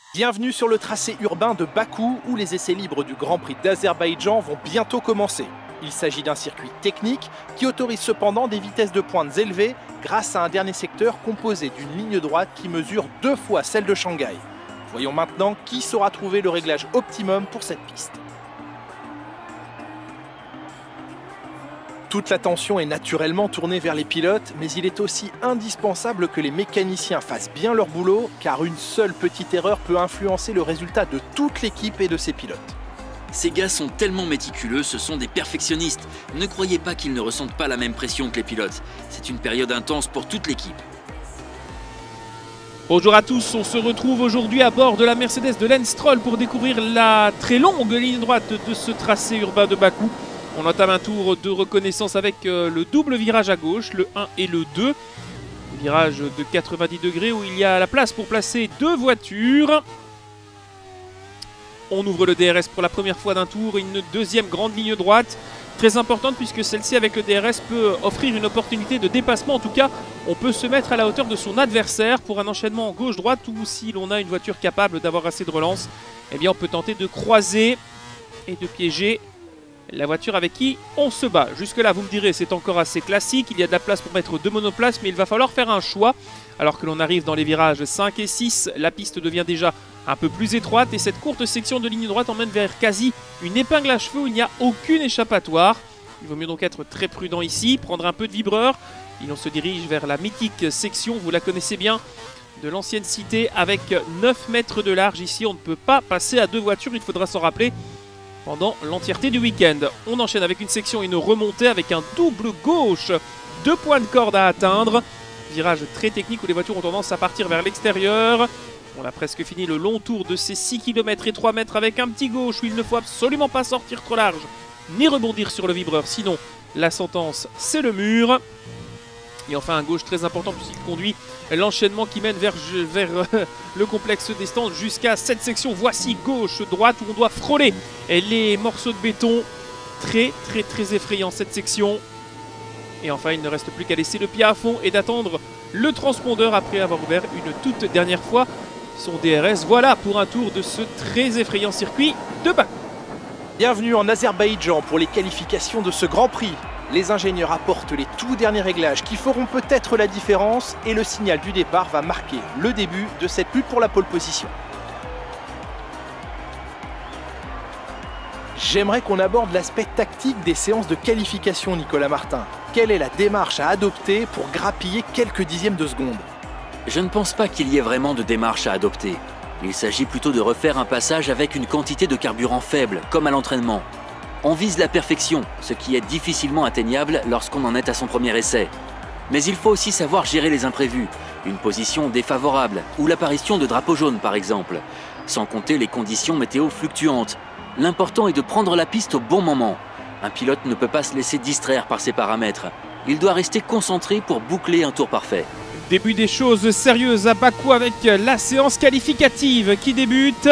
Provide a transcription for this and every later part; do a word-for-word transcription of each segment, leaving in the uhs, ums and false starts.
Bienvenue sur le tracé urbain de Bakou où les essais libres du Grand Prix d'Azerbaïdjan vont bientôt commencer. Il s'agit d'un circuit technique qui autorise cependant des vitesses de pointe élevées grâce à un dernier secteur composé d'une ligne droite qui mesure deux fois celle de Shanghai. Voyons maintenant qui saura trouver le réglage optimum pour cette piste. Toute l'attention est naturellement tournée vers les pilotes, mais il est aussi indispensable que les mécaniciens fassent bien leur boulot, car une seule petite erreur peut influencer le résultat de toute l'équipe et de ses pilotes. Ces gars sont tellement méticuleux, ce sont des perfectionnistes. Ne croyez pas qu'ils ne ressentent pas la même pression que les pilotes. C'est une période intense pour toute l'équipe. Bonjour à tous, on se retrouve aujourd'hui à bord de la Mercedes de Lance Stroll pour découvrir la très longue ligne droite de ce tracé urbain de Bakou. On entame un tour de reconnaissance avec le double virage à gauche, le un et le deux. Virage de quatre-vingt-dix degrés où il y a la place pour placer deux voitures. On ouvre le D R S pour la première fois d'un tour, une deuxième grande ligne droite. Très importante puisque celle-ci avec le D R S peut offrir une opportunité de dépassement. En tout cas, on peut se mettre à la hauteur de son adversaire pour un enchaînement gauche-droite ou si l'on a une voiture capable d'avoir assez de relance, eh bien on peut tenter de croiser et de piéger la voiture avec qui on se bat. Jusque là vous me direz c'est encore assez classique, il y a de la place pour mettre deux monoplaces mais il va falloir faire un choix. Alors que l'on arrive dans les virages cinq et six, la piste devient déjà un peu plus étroite et cette courte section de ligne droite emmène vers quasi une épingle à cheveux où il n'y a aucune échappatoire. Il vaut mieux donc être très prudent ici, prendre un peu de vibreur et on se dirige vers la mythique section, vous la connaissez bien, de l'ancienne cité avec neuf mètres de large. Ici on ne peut pas passer à deux voitures, il faudra s'en rappeler pendant l'entièreté du week-end. On enchaîne avec une section et une remontée avec un double gauche. Deux points de corde à atteindre. Virage très technique où les voitures ont tendance à partir vers l'extérieur. On a presque fini le long tour de ces six kilomètres et trois mètres avec un petit gauche où il ne faut absolument pas sortir trop large ni rebondir sur le vibreur. Sinon, la sentence, c'est le mur. Et enfin un gauche très important puisqu'il conduit l'enchaînement qui mène vers, vers euh, le complexe des stands jusqu'à cette section. Voici gauche-droite où on doit frôler les morceaux de béton. Très très très effrayant cette section. Et enfin il ne reste plus qu'à laisser le pied à fond et d'attendre le transpondeur après avoir ouvert une toute dernière fois son D R S. Voilà pour un tour de ce très effrayant circuit de Bakou. Bienvenue en Azerbaïdjan pour les qualifications de ce Grand Prix. Les ingénieurs apportent les tout derniers réglages qui feront peut-être la différence et le signal du départ va marquer le début de cette lutte pour la pole position. J'aimerais qu'on aborde l'aspect tactique des séances de qualification, Nicolas Martin. Quelle est la démarche à adopter pour grappiller quelques dixièmes de seconde? Je ne pense pas qu'il y ait vraiment de démarche à adopter. Il s'agit plutôt de refaire un passage avec une quantité de carburant faible, comme à l'entraînement. On vise la perfection, ce qui est difficilement atteignable lorsqu'on en est à son premier essai. Mais il faut aussi savoir gérer les imprévus, une position défavorable ou l'apparition de drapeaux jaunes par exemple, sans compter les conditions météo fluctuantes. L'important est de prendre la piste au bon moment. Un pilote ne peut pas se laisser distraire par ces paramètres. Il doit rester concentré pour boucler un tour parfait. Début des choses sérieuses à Bakou avec la séance qualificative qui débute.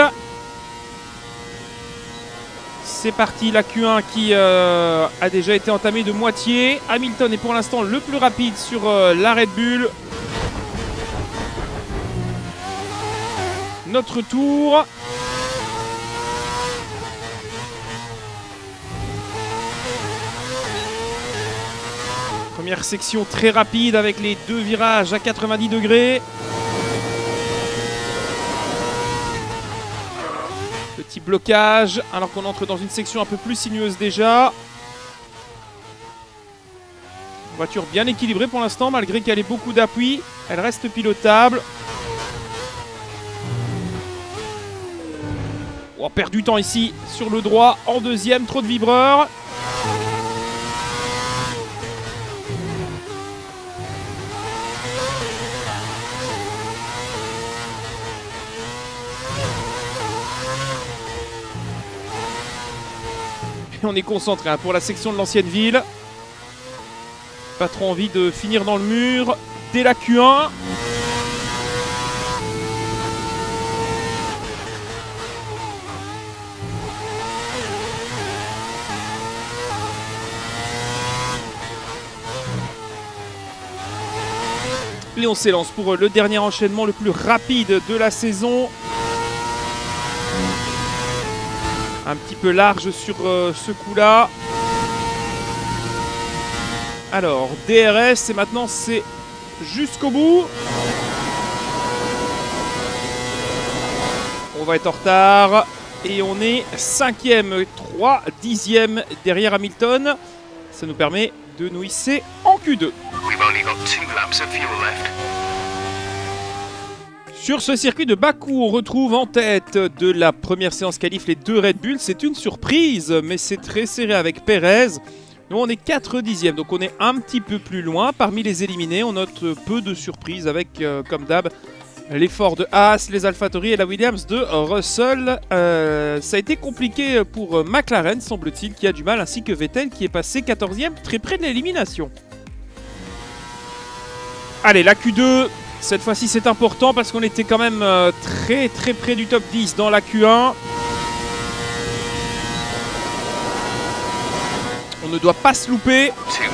C'est parti, la Q un qui euh, a déjà été entamée de moitié. Hamilton est pour l'instant le plus rapide sur euh, la Red Bull. Notre tour. Première section très rapide avec les deux virages à quatre-vingt-dix degrés. Petit blocage alors qu'on entre dans une section un peu plus sinueuse déjà. Voiture bien équilibrée pour l'instant malgré qu'elle ait beaucoup d'appui. Elle reste pilotable. Oh, on perd du temps ici sur le droit en deuxième, trop de vibreurs. On est concentré hein, pour la section de l'ancienne ville. Pas trop envie de finir dans le mur dès la Q un. Et on s'élance pour le dernier enchaînement le plus rapide de la saison. Un petit peu large sur euh, ce coup-là. Alors, D R S, et maintenant c'est jusqu'au bout. On va être en retard. Et on est cinquième, trois dixièmes derrière Hamilton. Ça nous permet de nous hisser en Q deux. Sur ce circuit de Bakou, on retrouve en tête de la première séance qualif les deux Red Bull. C'est une surprise, mais c'est très serré avec Perez. Nous, on est quatre dixièmes, donc on est un petit peu plus loin. Parmi les éliminés, on note peu de surprises avec, euh, comme d'hab, l'effort de Haas, les AlphaTauri et la Williams de Russell. Euh, ça a été compliqué pour McLaren, semble-t-il, qui a du mal, ainsi que Vettel, qui est passé quatorzième, très près de l'élimination. Allez, la Q deux, cette fois-ci c'est important parce qu'on était quand même euh, très très près du top dix dans la Q un. On ne doit pas se louper.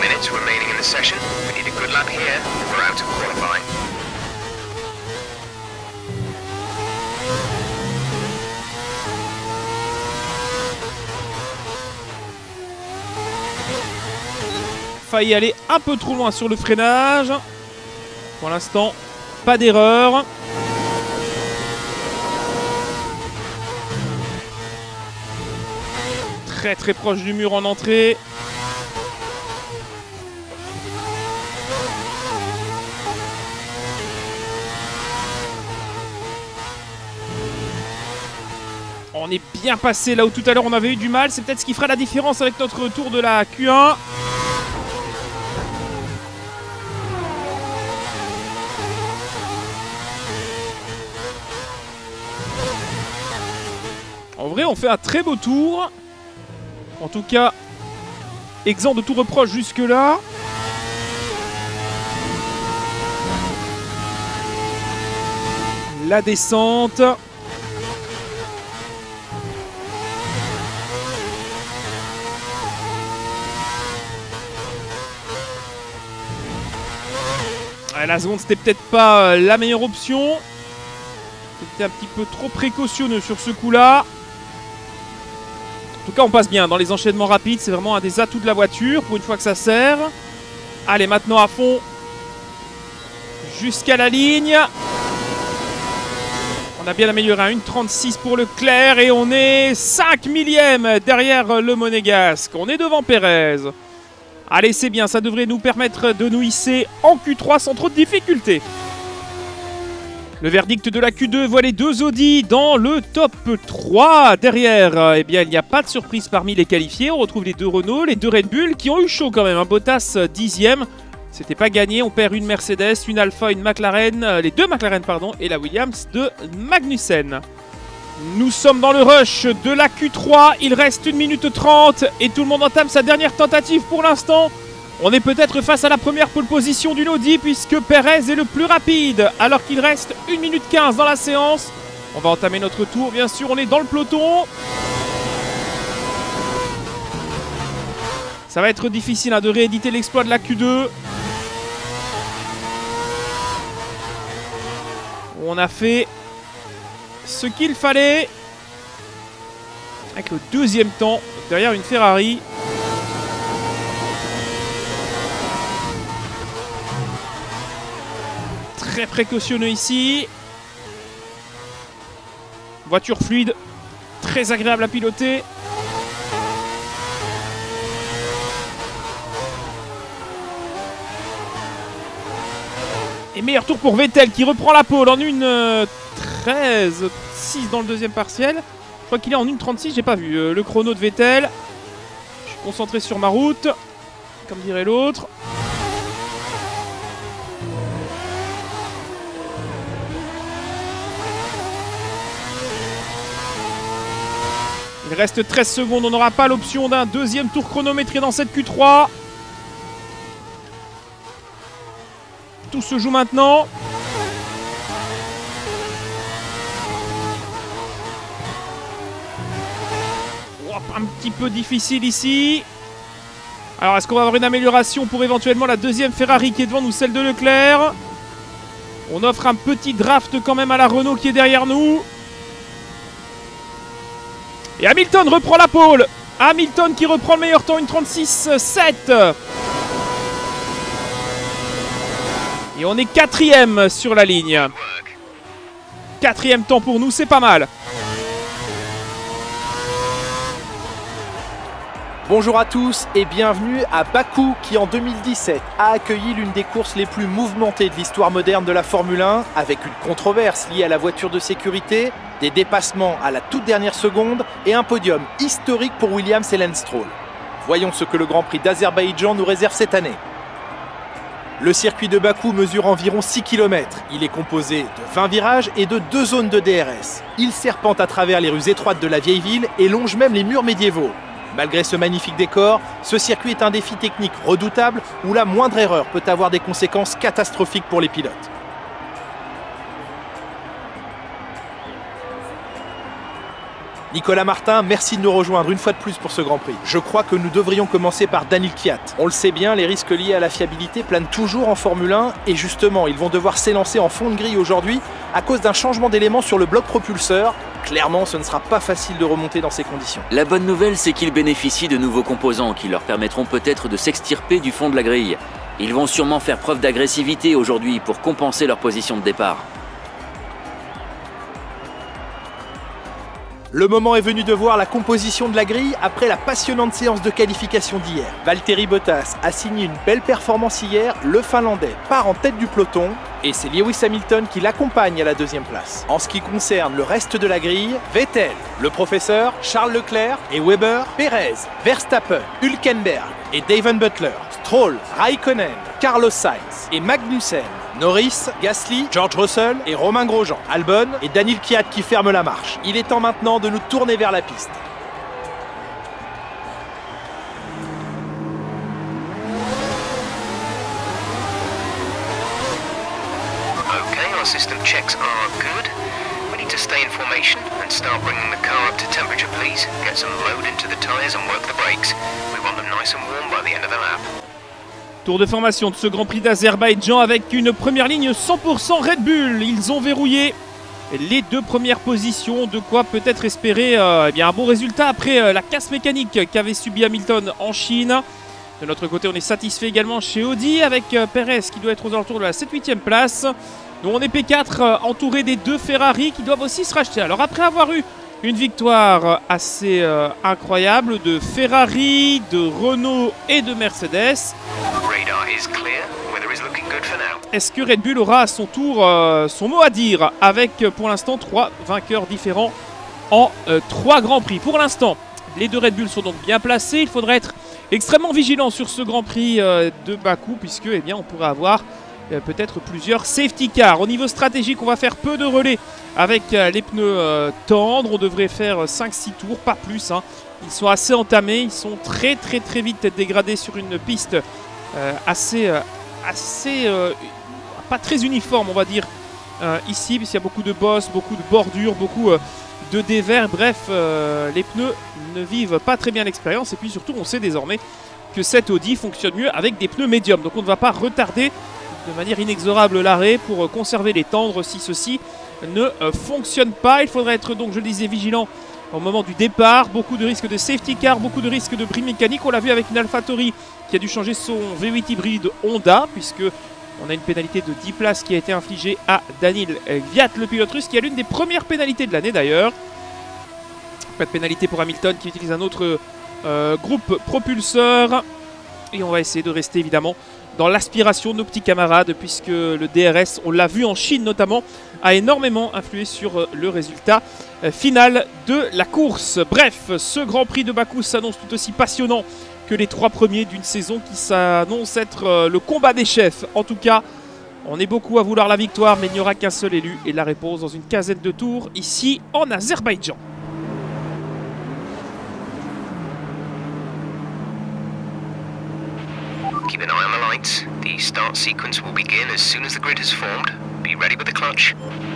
Failli aller un peu trop loin sur le freinage. Pour l'instant, pas d'erreur. Très très proche du mur en entrée. On est bien passé là où tout à l'heure on avait eu du mal. C'est peut-être ce qui fera la différence avec notre retour de la Q un. En vrai, on fait un très beau tour. En tout cas, exempt de tout reproche jusque-là. La descente. La seconde, c'était peut-être pas la meilleure option. C'était un petit peu trop précautionneux sur ce coup-là. En tout cas, on passe bien dans les enchaînements rapides. C'est vraiment un des atouts de la voiture pour une fois que ça sert. Allez, maintenant à fond. Jusqu'à la ligne. On a bien amélioré à une trente-six pour Leclerc. Et on est cinq millièmes derrière le Monégasque. On est devant Perez. Allez, c'est bien. Ça devrait nous permettre de nous hisser en Q trois sans trop de difficultés. Le verdict de la Q deux voit les deux Audi dans le top trois. Derrière, eh bien, il n'y a pas de surprise parmi les qualifiés. On retrouve les deux Renault, les deux Red Bull qui ont eu chaud quand même. Un Bottas dixième. C'était pas gagné. On perd une Mercedes, une Alpha, une McLaren. Les deux McLaren, pardon, et la Williams de Magnussen. Nous sommes dans le rush de la Q trois. Il reste une minute trente et tout le monde entame sa dernière tentative pour l'instant. On est peut-être face à la première pole position d'une Audi puisque Perez est le plus rapide alors qu'il reste une minute quinze dans la séance. On va entamer notre tour, bien sûr, on est dans le peloton. Ça va être difficile hein, de rééditer l'exploit de la Q deux. On a fait ce qu'il fallait avec le deuxième temps derrière une Ferrari. Très précautionneux ici. Voiture fluide, très agréable à piloter. Et meilleur tour pour Vettel qui reprend la pole en une euh, treize six dans le deuxième partiel. Je crois qu'il est en une trente-six, j'ai pas vu euh, le chrono de Vettel. Je suis concentré sur ma route, comme dirait l'autre. Il reste treize secondes, on n'aura pas l'option d'un deuxième tour chronométré dans cette Q trois. Tout se joue maintenant. Oh, un petit peu difficile ici. Alors, est-ce qu'on va avoir une amélioration pour éventuellement la deuxième Ferrari qui est devant nous, celle de Leclerc? On offre un petit draft quand même à la Renault qui est derrière nous. Et Hamilton reprend la pole. Hamilton qui reprend le meilleur temps, une trente-six sept. Et on est quatrième sur la ligne. Quatrième temps pour nous, c'est pas mal. Bonjour à tous et bienvenue à Bakou qui en deux mille dix-sept a accueilli l'une des courses les plus mouvementées de l'histoire moderne de la Formule un, avec une controverse liée à la voiture de sécurité, des dépassements à la toute dernière seconde et un podium historique pour Williams et Lance Stroll. Voyons ce que le Grand Prix d'Azerbaïdjan nous réserve cette année. Le circuit de Bakou mesure environ six kilomètres. Il est composé de vingt virages et de deux zones de D R S. Il serpente à travers les rues étroites de la vieille ville et longe même les murs médiévaux. Malgré ce magnifique décor, ce circuit est un défi technique redoutable où la moindre erreur peut avoir des conséquences catastrophiques pour les pilotes. Nicolas Martin, merci de nous rejoindre une fois de plus pour ce Grand Prix. Je crois que nous devrions commencer par Daniil Kvyat. On le sait bien, les risques liés à la fiabilité planent toujours en Formule un et justement, ils vont devoir s'élancer en fond de grille aujourd'hui à cause d'un changement d'éléments sur le bloc propulseur. Clairement, ce ne sera pas facile de remonter dans ces conditions. La bonne nouvelle, c'est qu'ils bénéficient de nouveaux composants qui leur permettront peut-être de s'extirper du fond de la grille. Ils vont sûrement faire preuve d'agressivité aujourd'hui pour compenser leur position de départ. Le moment est venu de voir la composition de la grille après la passionnante séance de qualification d'hier. Valtteri Bottas a signé une belle performance hier, le Finlandais part en tête du peloton et c'est Lewis Hamilton qui l'accompagne à la deuxième place. En ce qui concerne le reste de la grille, Vettel, le professeur, Charles Leclerc et Weber, Perez, Verstappen, Hülkenberg et Daven Butler, Stroll, Raikkonen, Carlos Sainz et Magnussen, Norris, Gasly, George Russell et Romain Grosjean, Albon et Daniil Kvyat qui ferment la marche. Il est temps maintenant de nous tourner vers la piste. Okay, our system checks are good. We need to stay in formation and start bringing the car up to temperature, please. Get some load into the tyres and work the brakes. We want them nice and warm by the end of the lap. Tour de formation de ce Grand Prix d'Azerbaïdjan avec une première ligne cent pour cent Red Bull. Ils ont verrouillé les deux premières positions, de quoi peut-être espérer euh, eh bien, un bon résultat après euh, la casse mécanique qu'avait subi Hamilton en Chine. De notre côté, on est satisfait également chez Audi avec euh, Perez qui doit être aux alentours de la sept huitième place. Nous, on est P quatre euh, entouré des deux Ferrari qui doivent aussi se racheter. Alors après avoir eu une victoire assez euh, incroyable de Ferrari, de Renault et de Mercedes, est-ce que Red Bull aura à son tour euh, son mot à dire avec pour l'instant trois vainqueurs différents en euh, trois Grands Prix. Pour l'instant, les deux Red Bull sont donc bien placés. Il faudra être extrêmement vigilant sur ce Grand Prix euh, de Bakou puisque eh bien, on pourrait avoir euh, peut-être plusieurs safety cars. Au niveau stratégique, on va faire peu de relais avec euh, les pneus euh, tendres. On devrait faire cinq six tours, pas plus. Hein. Ils sont assez entamés, ils sont très très très vite dégradés sur une piste euh, assez... Euh, assez euh, pas très uniforme on va dire euh, ici puisqu'il y a beaucoup de bosses, beaucoup de bordures, beaucoup euh, de dévers, bref euh, les pneus ne vivent pas très bien l'expérience et puis surtout on sait désormais que cette Audi fonctionne mieux avec des pneus médiums, donc on ne va pas retarder de manière inexorable l'arrêt pour euh, conserver les tendres si ceci ne euh, fonctionne pas. Il faudrait être donc, je le disais, vigilant au moment du départ. Beaucoup de risques de safety car, beaucoup de risques de bris mécanique. On l'a vu avec une AlphaTauri qui a dû changer son V huit hybride Honda puisque on a une pénalité de dix places qui a été infligée à Daniil Kvyat, le pilote russe, qui a l'une des premières pénalités de l'année d'ailleurs. Pas de pénalité pour Hamilton qui utilise un autre euh, groupe propulseur. Et on va essayer de rester évidemment dans l'aspiration de nos petits camarades puisque le D R S, on l'a vu en Chine notamment, a énormément influé sur le résultat final de la course. Bref, ce Grand Prix de Bakou s'annonce tout aussi passionnant que les trois premiers d'une saison qui s'annonce être le combat des chefs. En tout cas, on est beaucoup à vouloir la victoire, mais il n'y aura qu'un seul élu et la réponse dans une quinzaine de tours ici en Azerbaïdjan. Keep an eye on the lights. The start sequence will begin as soon as the grid has formed. Be ready with the clutch.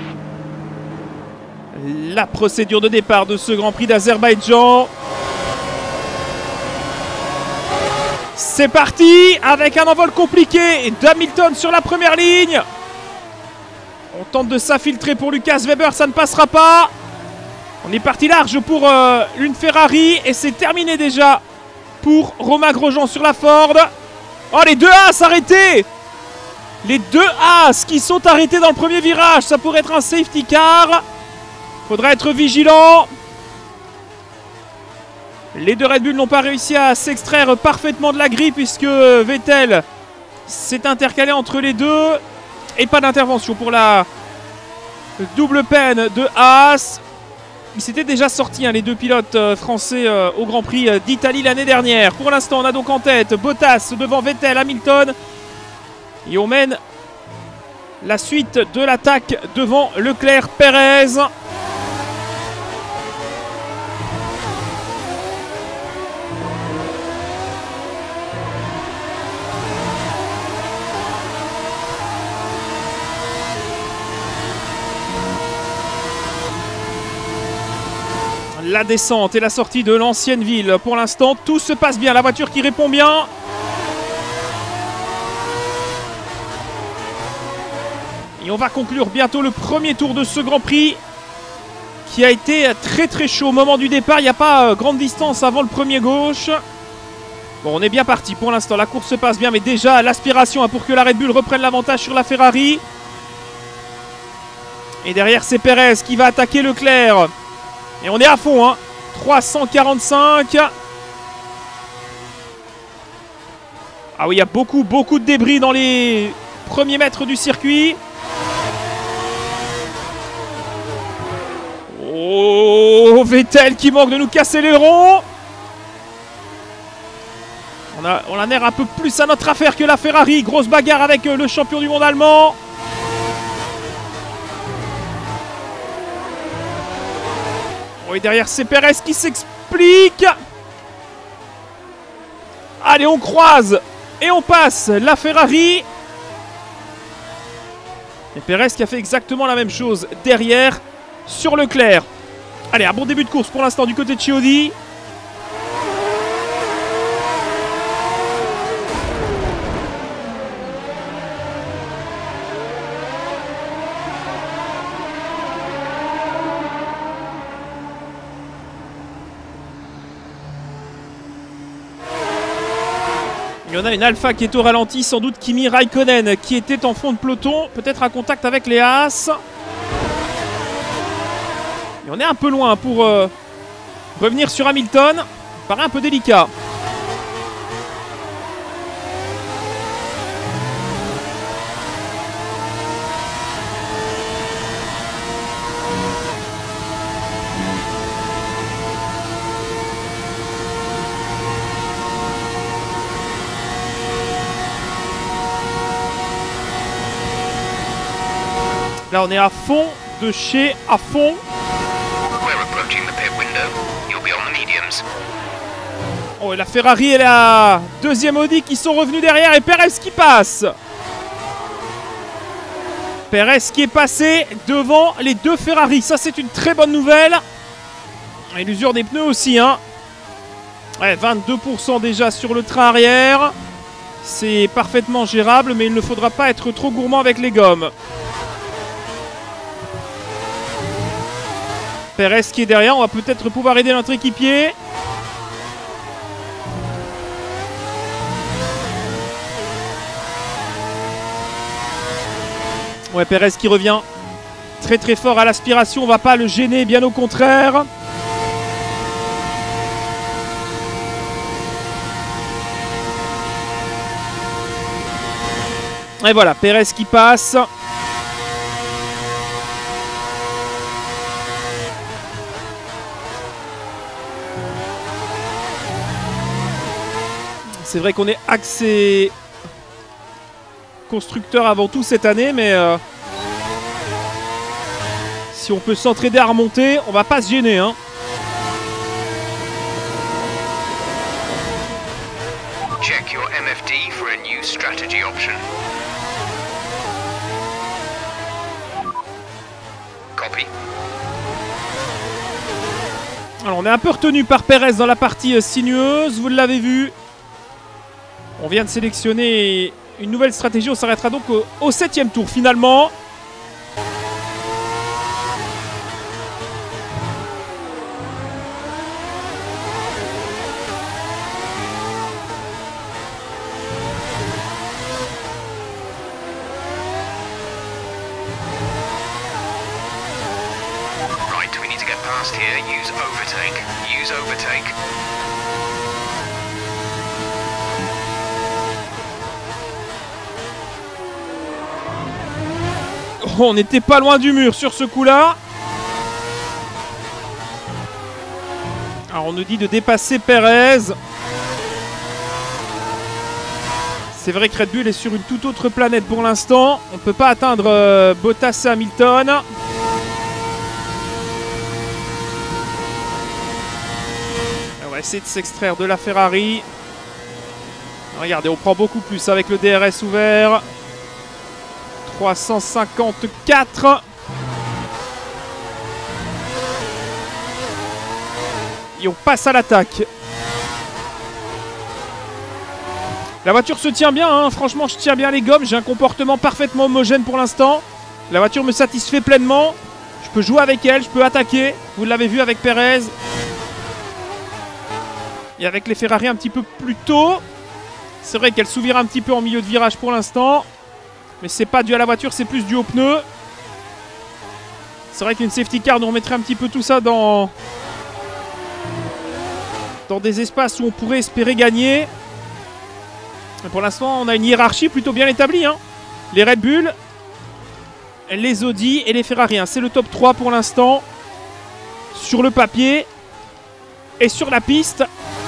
La procédure de départ de ce Grand Prix d'Azerbaïdjan. C'est parti avec un envol compliqué d'Hamilton sur la première ligne. On tente de s'infiltrer pour Lucas Weber, ça ne passera pas. On est parti large pour euh, une Ferrari et c'est terminé déjà pour Romain Grosjean sur la Ford. Oh, les deux As arrêtés! Les deux As qui sont arrêtés dans le premier virage. Ça pourrait être un safety car. Faudra être vigilant. Les deux Red Bull n'ont pas réussi à s'extraire parfaitement de la grille puisque Vettel s'est intercalé entre les deux. Et pas d'intervention pour la double peine de Haas. Ils s'étaient déjà sortis, hein, les deux pilotes français euh, au Grand Prix d'Italie l'année dernière. Pour l'instant, on a donc en tête Bottas devant Vettel, Hamilton. Et on mène la suite de l'attaque devant Leclerc, Pérez. La descente et la sortie de l'ancienne ville. Pour l'instant, tout se passe bien. La voiture qui répond bien. Et on va conclure bientôt le premier tour de ce Grand Prix qui a été très très chaud au moment du départ. Il n'y a pas grande distance avant le premier gauche. Bon, on est bien parti pour l'instant. La course se passe bien, mais déjà l'aspiration pour que la Red Bull reprenne l'avantage sur la Ferrari. Et derrière, c'est Pérez qui va attaquer Leclerc. Et on est à fond, hein. trois cent quarante-cinq. Ah oui, il y a beaucoup, beaucoup de débris dans les premiers mètres du circuit. Oh, Vettel qui manque de nous casser les ronds. On a, on a l'air un peu plus à notre affaire que la Ferrari. Grosse bagarre avec le champion du monde allemand. Et derrière, c'est Pérez qui s'explique. Allez, on croise et on passe la Ferrari. Et Pérez qui a fait exactement la même chose derrière sur Leclerc. Allez, un bon début de course pour l'instant du côté de Chiodi. Il y en a une Alpha qui est au ralenti, sans doute Kimi Raikkonen qui était en fond de peloton, peut-être à contact avec les Haas. Et on est un peu loin pour euh, revenir sur Hamilton, paraît un peu délicat. Là, on est à fond de chez à fond. Oh, et la Ferrari et la deuxième Audi qui sont revenus derrière et Pérez qui passe. Pérez qui est passé devant les deux Ferrari. Ça, c'est une très bonne nouvelle. Et l'usure des pneus aussi, hein. Ouais, vingt-deux pour cent déjà sur le train arrière. C'est parfaitement gérable, mais il ne faudra pas être trop gourmand avec les gommes. Pérez qui est derrière, on va peut-être pouvoir aider notre équipier. Ouais, Pérez qui revient très très fort à l'aspiration, on va pas le gêner, bien au contraire. Et voilà, Pérez qui passe. C'est vrai qu'on est axé constructeur avant tout cette année, mais euh, si on peut s'entraider à remonter, on va pas se gêner, hein. Check your M F D for a new strategy option. Copy. Alors on est un peu retenu par Pérez dans la partie sinueuse, vous l'avez vu. On vient de sélectionner une nouvelle stratégie, on s'arrêtera donc au, au septième tour finalement. fast here, use overtake. Use overtake. Oh, on n'était pas loin du mur sur ce coup-là. Alors on nous dit de dépasser Perez. C'est vrai que Red Bull est sur une toute autre planète pour l'instant. On ne peut pas atteindre euh, Bottas et Hamilton. On va essayer de s'extraire de la Ferrari. Regardez, on prend beaucoup plus avec le D R S ouvert. trois cent cinquante-quatre. Et on passe à l'attaque. La voiture se tient bien, hein. Franchement je tiens bien les gommes, j'ai un comportement parfaitement homogène pour l'instant. La voiture me satisfait pleinement. Je peux jouer avec elle, je peux attaquer. Vous l'avez vu avec Perez. Et avec les Ferrari un petit peu plus tôt. C'est vrai qu'elle s'ouvre un petit peu en milieu de virage pour l'instant. Mais c'est pas dû à la voiture, c'est plus dû aux pneus. C'est vrai qu'une safety car nous remettrait un petit peu tout ça dans... dans des espaces où on pourrait espérer gagner. Mais pour l'instant, on a une hiérarchie plutôt bien établie. Hein. Les Red Bull, les Audi et les Ferrari. Hein. C'est le top trois pour l'instant. Sur le papier et sur la piste.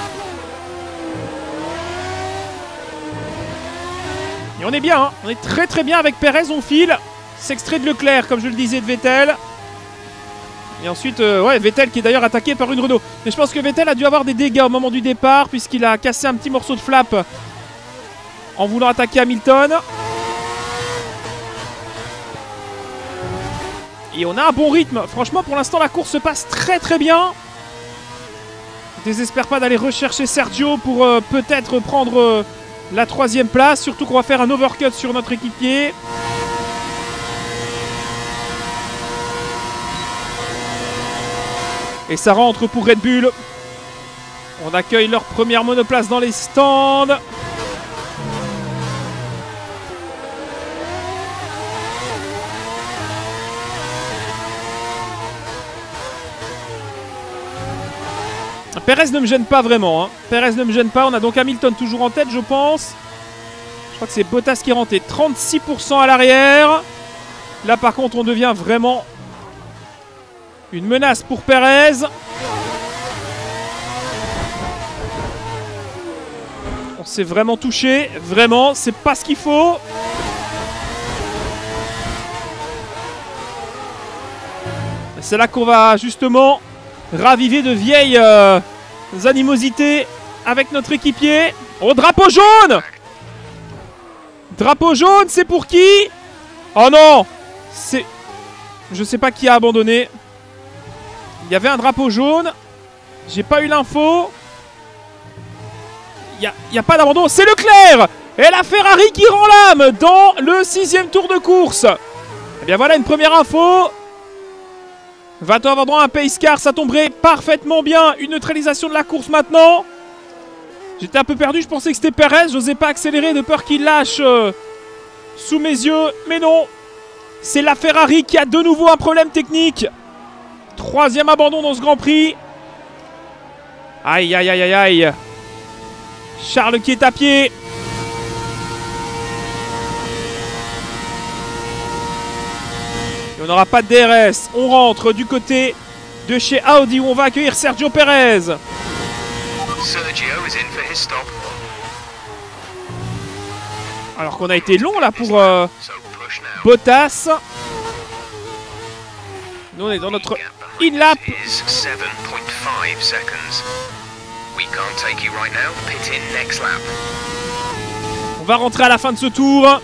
Et on est bien. Hein. On est très très bien avec Perez. On file. S'extrait de Leclerc, comme je le disais, de Vettel. Et ensuite, euh, ouais, Vettel qui est d'ailleurs attaqué par une Renault. Mais je pense que Vettel a dû avoir des dégâts au moment du départ, puisqu'il a cassé un petit morceau de flap en voulant attaquer Hamilton. Et on a un bon rythme. Franchement, pour l'instant, la course se passe très très bien. Je ne désespère pas d'aller rechercher Sergio pour euh, peut-être prendre euh, la troisième place. Surtout qu'on va faire un overcut sur notre équipier. Et ça rentre pour Red Bull. On accueille leur première monoplace dans les stands. Perez ne me gêne pas vraiment. Hein. Perez ne me gêne pas. On a donc Hamilton toujours en tête, je pense. Je crois que c'est Bottas qui est rentré. trente-six pour cent à l'arrière. Là, par contre, on devient vraiment une menace pour Perez. On s'est vraiment touché. Vraiment, c'est pas ce qu'il faut. C'est là qu'on va justement raviver de vieilles euh, animosités avec notre équipier. Oh, drapeau jaune! Drapeau jaune, c'est pour qui? Oh non! C'est... Je sais pas qui a abandonné. Il y avait un drapeau jaune. J'ai pas eu l'info. Il n'y a, a pas d'abandon. C'est Leclerc! Et la Ferrari qui rend l'âme dans le sixième tour de course. Et bien voilà une première info. Va-t-on avoir droit à un pace car? Ça tomberait parfaitement bien. Une neutralisation de la course maintenant. J'étais un peu perdu, je pensais que c'était Perez. J'osais pas accélérer de peur qu'il lâche euh, sous mes yeux. Mais non. C'est la Ferrari qui a de nouveau un problème technique. Troisième abandon dans ce Grand Prix. Aïe, aïe, aïe, aïe, aïe. Charles qui est à pied. Et on n'aura pas de D R S. On rentre du côté de chez Audi où on va accueillir Sergio Perez. Sergio is in for his stop. Alors qu'on a été long là pour euh, Bottas. Nous on est dans notre in-lap. On va rentrer à la fin de ce tour.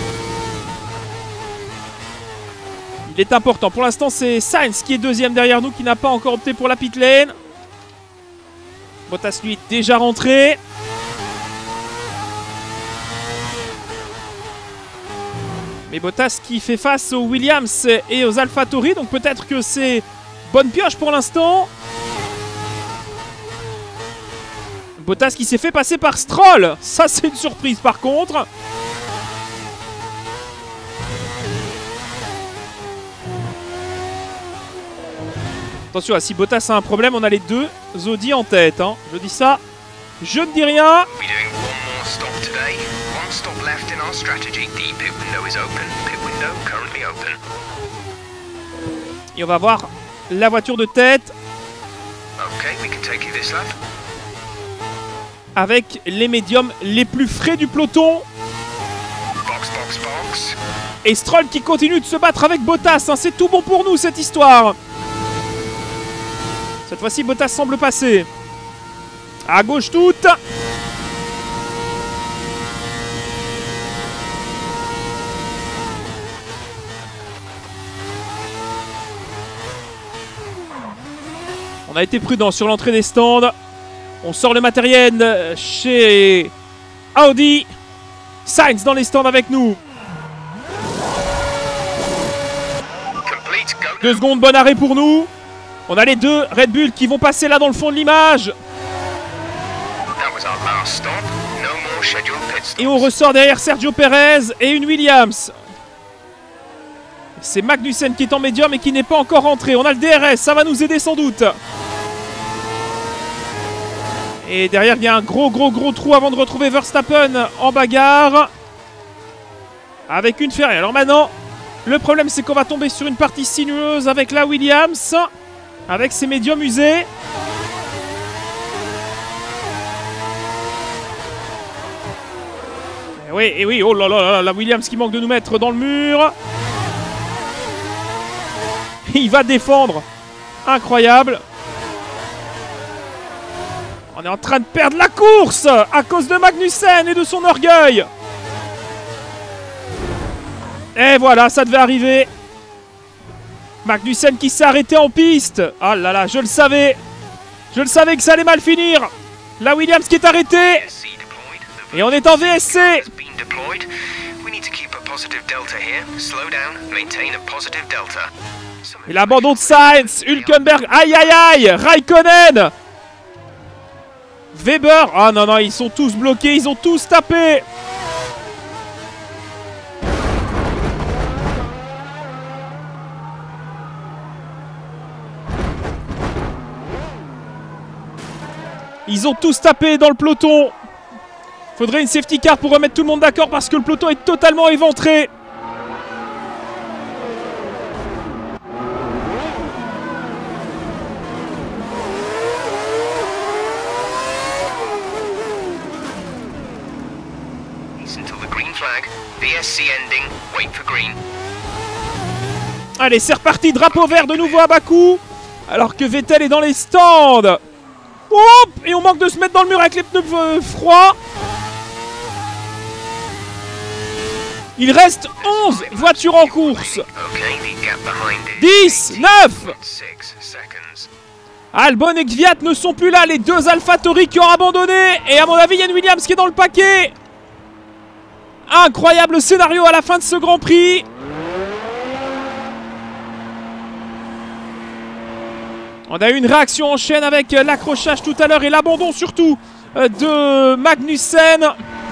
Il est important. Pour l'instant, c'est Sainz qui est deuxième derrière nous, qui n'a pas encore opté pour la pit lane. Bottas, lui, est déjà rentré. Mais Bottas qui fait face aux Williams et aux AlphaTauri. Donc peut-être que c'est bonne pioche pour l'instant. Bottas qui s'est fait passer par Stroll. Ça, c'est une surprise par contre. Attention, si Bottas a un problème, on a les deux Audi en tête. Hein. Je dis ça, je ne dis rien. Et on va voir la voiture de tête. Avec les médiums les plus frais du peloton. Box, box, box. Et Stroll qui continue de se battre avec Bottas. Hein. C'est tout bon pour nous cette histoire. Cette fois-ci, Bottas semble passer. À gauche toute. On a été prudent sur l'entrée des stands. On sort le matériel chez Audi. Sainz dans les stands avec nous. Deux secondes, bon arrêt pour nous. On a les deux Red Bull qui vont passer là dans le fond de l'image. Et on ressort derrière Sergio Perez et une Williams. C'est Magnussen qui est en médium et qui n'est pas encore rentré. On a le D R S, ça va nous aider sans doute. Et derrière, il y a un gros, gros, gros trou avant de retrouver Verstappen en bagarre. Avec une Ferrari. Alors maintenant, le problème, c'est qu'on va tomber sur une partie sinueuse avec la Williams. Avec ses médiums usés. Et oui, et oui, oh là là là, la Williams qui manque de nous mettre dans le mur. Il va défendre. Incroyable. On est en train de perdre la course à cause de Magnussen et de son orgueil. Et voilà, ça devait arriver. Magnussen qui s'est arrêté en piste. Ah là là, je le savais. Je le savais que ça allait mal finir. La Williams qui est arrêtée. Et on est en V S C. Et l'abandon de Sainz. Hülkenberg. Aïe aïe aïe. Raikkonen. Weber. Ah non non, ils sont tous bloqués. Ils ont tous tapé. Ils ont tous tapé dans le peloton. Faudrait une safety car pour remettre tout le monde d'accord parce que le peloton est totalement éventré. Allez, c'est reparti, drapeau vert de nouveau à Bakou. Alors que Vettel est dans les stands. Hop, et on manque de se mettre dans le mur avec les pneus euh, froids. Il reste onze voitures en course. dix, neuf. Albon et Kvyat ne sont plus là. Les deux AlphaTauri qui ont abandonné. Et à mon avis, il y a une Williams qui est dans le paquet. Incroyable scénario à la fin de ce Grand Prix. On a eu une réaction en chaîne avec l'accrochage tout à l'heure et l'abandon surtout de Magnussen.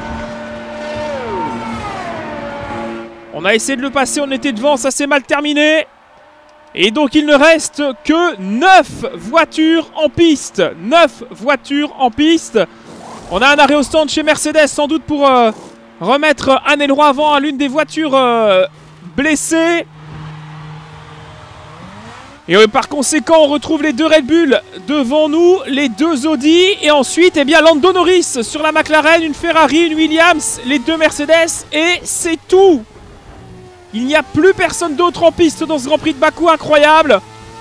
On a essayé de le passer, on était devant, ça s'est mal terminé. Et donc il ne reste que neuf voitures en piste. neuf voitures en piste. On a un arrêt au stand chez Mercedes sans doute pour euh, remettre un aileron avant à l'une des voitures euh, blessées. Et euh, par conséquent, on retrouve les deux Red Bull devant nous, les deux Audi. Et ensuite, eh bien, Lando Norris sur la McLaren, une Ferrari, une Williams, les deux Mercedes. Et c'est tout. Il n'y a plus personne d'autre en piste dans ce Grand Prix de Bakou, incroyable.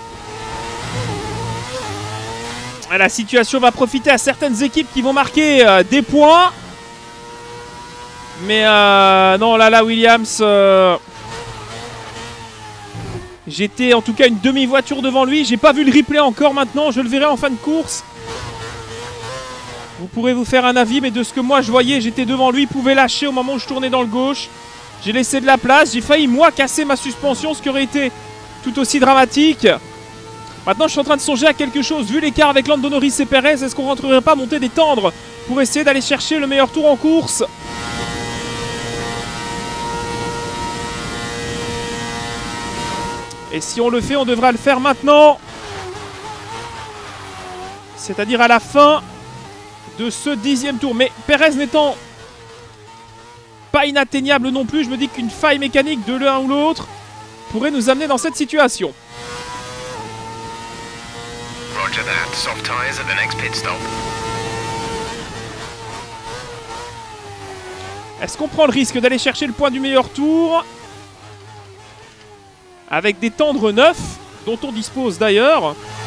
La situation va profiter à certaines équipes qui vont marquer euh, des points. Mais euh, non, là, la Williams... Euh J'étais en tout cas une demi-voiture devant lui. J'ai pas vu le replay encore maintenant. Je le verrai en fin de course. Vous pourrez vous faire un avis. Mais de ce que moi je voyais, j'étais devant lui. Il pouvait lâcher au moment où je tournais dans le gauche. J'ai laissé de la place. J'ai failli moi casser ma suspension. Ce qui aurait été tout aussi dramatique. Maintenant je suis en train de songer à quelque chose. Vu l'écart avec Lando Norris et Perez, est-ce qu'on rentrerait pas monter des tendres pour essayer d'aller chercher le meilleur tour en course? Et si on le fait, on devra le faire maintenant. C'est-à-dire à la fin de ce dixième tour. Mais Perez n'étant pas inatteignable non plus, je me dis qu'une faille mécanique de l'un ou l'autre pourrait nous amener dans cette situation. Roger that. Soft tyres at the next pit stop. Est-ce qu'on prend le risque d'aller chercher le point du meilleur tour avec des tendres neufs, dont on dispose d'ailleurs?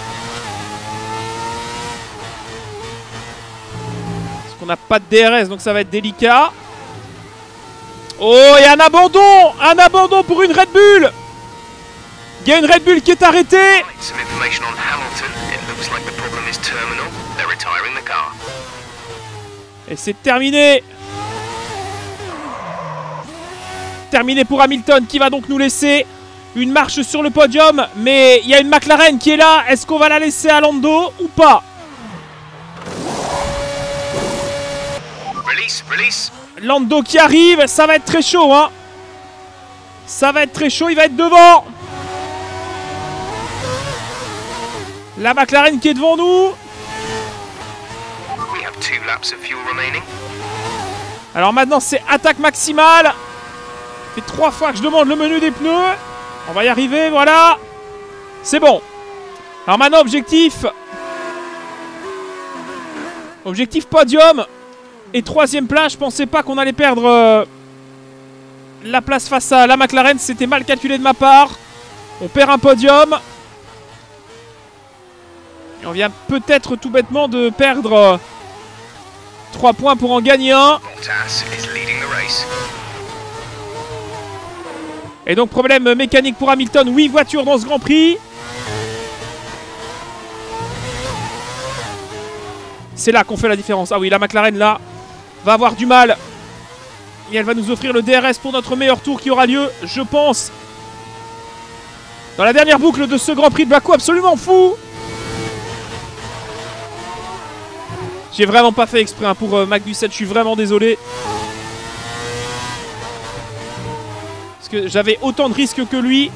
Parce qu'on n'a pas de D R S, donc ça va être délicat. Oh, et un abandon! Un abandon pour une Red Bull! Il y a une Red Bull qui est arrêtée! Some information on Hamilton. It looks like the problem is terminal. They're retiring the car. Et c'est terminé! Terminé pour Hamilton qui va donc nous laisser une marche sur le podium. Mais il y a une McLaren qui est là. Est-ce qu'on va la laisser à Lando ou pas? Release, release. Lando qui arrive, ça va être très chaud, hein. Ça va être très chaud, il va être devant. La McLaren qui est devant nous. We have two laps of fuel remaining. Alors maintenant c'est attaque maximale. Ça fait trois fois que je demande le menu des pneus. On va y arriver, voilà. C'est bon. Alors maintenant objectif. Objectif podium. Et troisième place, je pensais pas qu'on allait perdre euh, la place face à la McLaren. C'était mal calculé de ma part. On perd un podium. Et on vient peut-être tout bêtement de perdre euh, trois points pour en gagner un. Bottas is leading the race. Et donc problème mécanique pour Hamilton. huit voitures dans ce Grand Prix. C'est là qu'on fait la différence. Ah oui, la McLaren là va avoir du mal. Et elle va nous offrir le D R S pour notre meilleur tour qui aura lieu, je pense, dans la dernière boucle de ce Grand Prix de Bakou absolument fou. J'ai vraiment pas fait exprès hein, pour euh, Magnussen, je suis vraiment désolé. Parce que j'avais autant de risques que lui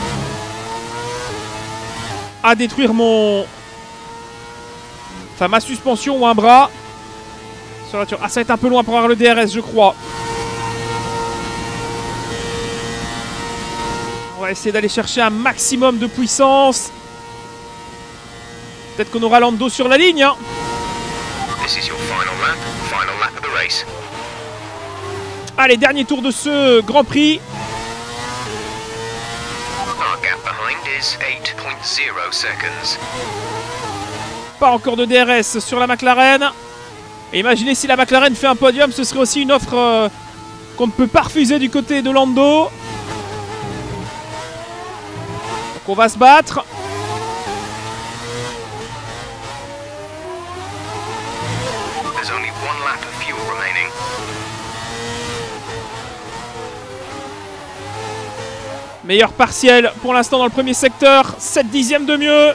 à détruire mon... Enfin ma suspension ou un bras. Sur la voiture. Ah ça va être un peu loin pour avoir le D R S je crois. On va essayer d'aller chercher un maximum de puissance. Peut-être qu'on aura Lando sur la ligne hein. This is your final lap. Final lap of the race. Allez, dernier tour de ce Grand Prix. Our gap behind is eight point zero seconds. Pas encore de D R S sur la McLaren. Et imaginez si la McLaren fait un podium, ce serait aussi une offre euh, qu'on ne peut pas refuser du côté de Lando. Donc on va se battre. There's only one lap of fuel remaining. Meilleur partiel pour l'instant dans le premier secteur. sept dixièmes de mieux.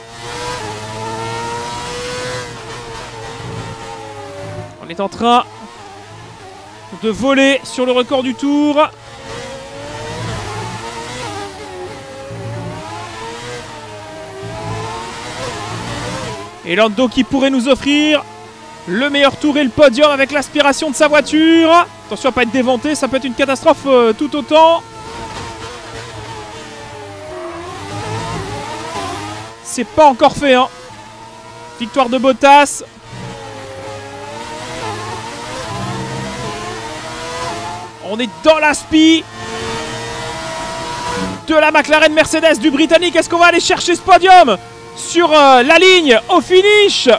On est en train de voler sur le record du tour. Et Lando qui pourrait nous offrir le meilleur tour et le podium avec l'aspiration de sa voiture. Attention à pas être déventé, ça peut être une catastrophe euh, tout autant. C'est pas encore fait hein. Victoire de Bottas. On est dans l'aspi de la McLaren Mercedes du Britannique. Est-ce qu'on va aller chercher ce podium sur euh, la ligne au finish?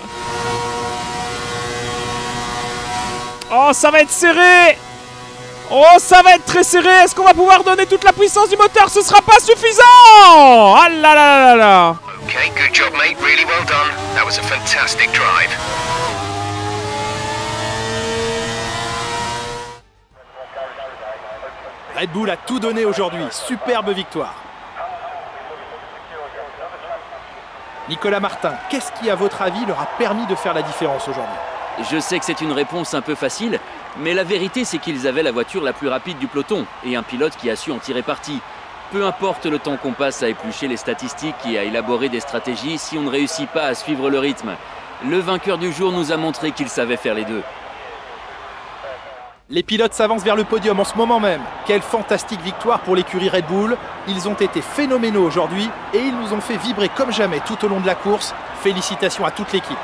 Oh, ça va être serré. Oh, ça va être très serré. Est-ce qu'on va pouvoir donner toute la puissance du moteur? Ce sera pas suffisant. Ah là là là là. Okay, good job, mate. Really well done. That was a fantastic drive. Red Bull a tout donné aujourd'hui, superbe victoire. Nicolas Martin, qu'est-ce qui à votre avis leur a permis de faire la différence aujourd'hui? Je sais que c'est une réponse un peu facile, mais la vérité c'est qu'ils avaient la voiture la plus rapide du peloton et un pilote qui a su en tirer parti. Peu importe le temps qu'on passe à éplucher les statistiques et à élaborer des stratégies, si on ne réussit pas à suivre le rythme. Le vainqueur du jour nous a montré qu'il savait faire les deux. Les pilotes s'avancent vers le podium en ce moment même. Quelle fantastique victoire pour l'écurie Red Bull. Ils ont été phénoménaux aujourd'hui et ils nous ont fait vibrer comme jamais tout au long de la course. Félicitations à toute l'équipe.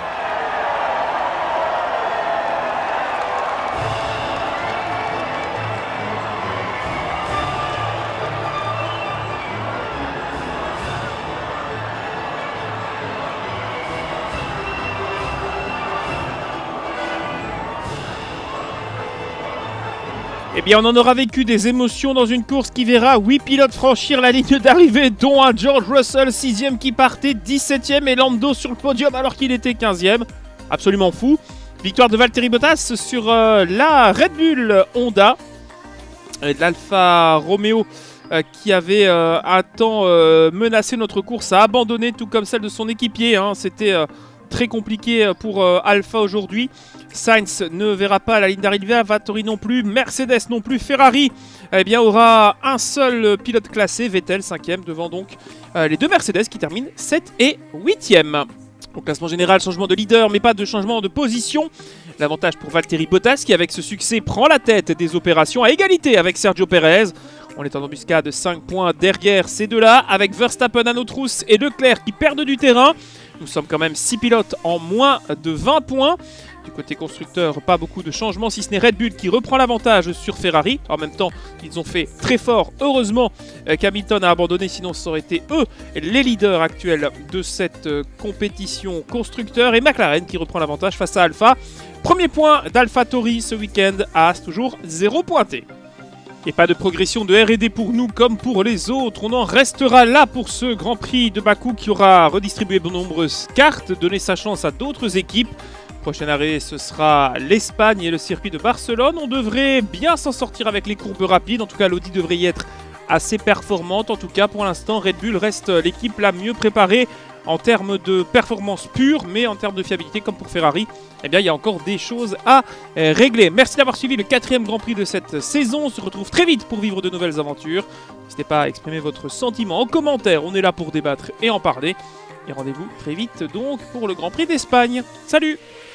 Eh bien, on en aura vécu des émotions dans une course qui verra huit pilotes franchir la ligne d'arrivée, dont un George Russell, sixième qui partait, dix-septième, et Lando sur le podium alors qu'il était quinzième. Absolument fou. Victoire de Valtteri Bottas sur euh, la Red Bull Honda. Et de l'Alfa Romeo euh, qui avait euh, un temps euh, menacé notre course a abandonné, tout comme celle de son équipier. Hein. C'était euh, très compliqué pour euh, Alpha aujourd'hui. Sainz ne verra pas la ligne d'arrivée, Valtteri non plus, Mercedes non plus, Ferrari eh bien, aura un seul pilote classé, Vettel cinquième, devant donc euh, les deux Mercedes qui terminent sept et huitième. Au classement général, changement de leader, mais pas de changement de position. L'avantage pour Valtteri Bottas qui, avec ce succès, prend la tête des opérations à égalité avec Sergio Pérez. On est en embuscade cinq points derrière ces deux-là, avec Verstappen à nos trousses et Leclerc qui perdent du terrain. Nous sommes quand même six pilotes en moins de vingt points. Du côté constructeur, pas beaucoup de changements, si ce n'est Red Bull qui reprend l'avantage sur Ferrari. En même temps, ils ont fait très fort. Heureusement qu'Hamilton a abandonné, sinon ça aurait été eux les leaders actuels de cette compétition constructeur. Et McLaren qui reprend l'avantage face à Alpha. Premier point d'AlphaTauri ce week-end, As toujours zéro pointé. Et pas de progression de R et D pour nous comme pour les autres. On en restera là pour ce Grand Prix de Bakou qui aura redistribué de nombreuses cartes, donné sa chance à d'autres équipes. Prochain arrêt, ce sera l'Espagne et le circuit de Barcelone. On devrait bien s'en sortir avec les courbes rapides. En tout cas, l'Audi devrait y être assez performante. En tout cas, pour l'instant, Red Bull reste l'équipe la mieux préparée en termes de performance pure, mais en termes de fiabilité, comme pour Ferrari, eh bien, il y a encore des choses à régler. Merci d'avoir suivi le quatrième Grand Prix de cette saison. On se retrouve très vite pour vivre de nouvelles aventures. N'hésitez pas à exprimer votre sentiment en commentaire. On est là pour débattre et en parler. Et rendez-vous très vite donc pour le Grand Prix d'Espagne. Salut!